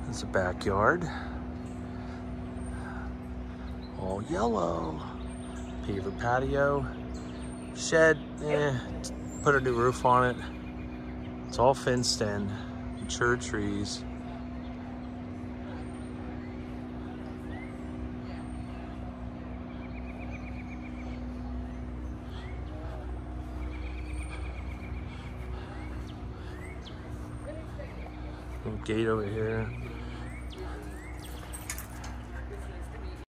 There's a backyard. All yellow. Paver patio. Shed, put a new roof on it. It's all fenced in. Mature trees. Little gate over here.